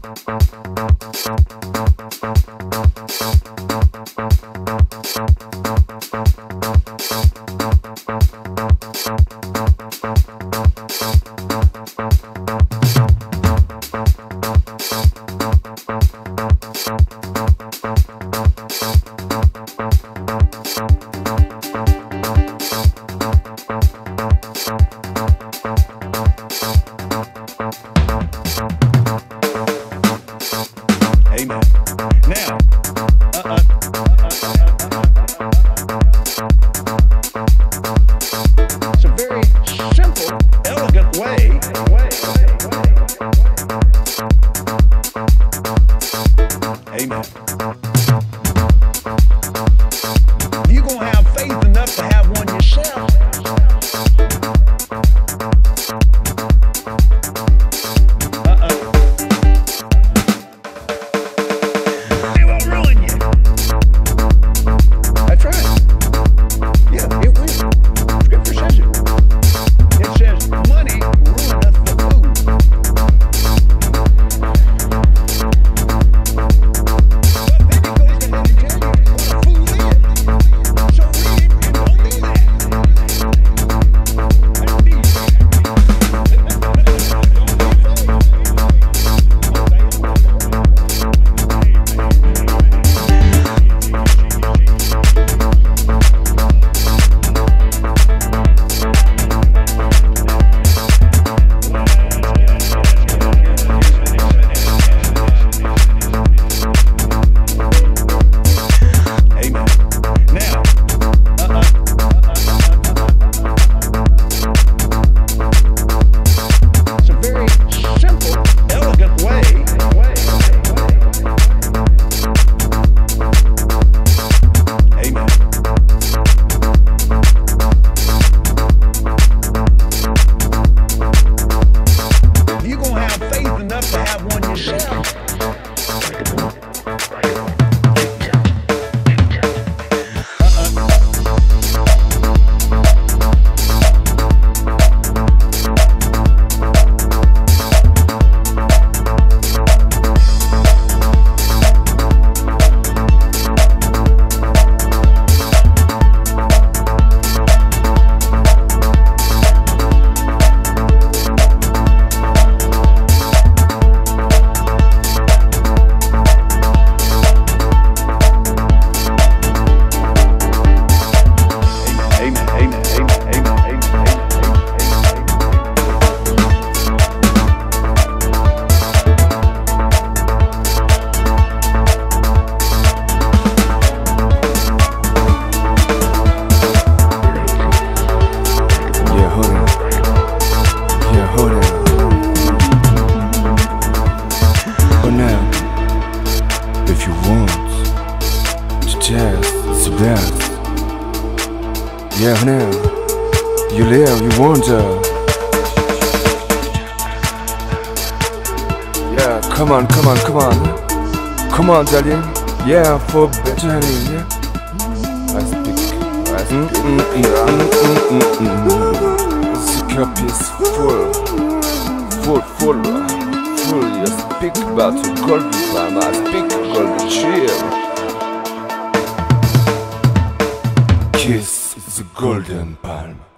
Amen. Now, it's a very simple, elegant way. Amen. You're going to have faith enough to have one yourself. They won't ruin you. That's right. Yeah, it will. Scripture says it. It says, money ruineth the fool. But then it goes ahead and tells you what a fool is. So read and don't be that. That's deep. Enough to have one yourself. If you want to test the best, yeah, now you live, you wonder. Yeah, come on, darling. Yeah, for better, yeah. I speak. The cup is full. You speak about a golden palm, I speak golden shield. Kiss the golden palm.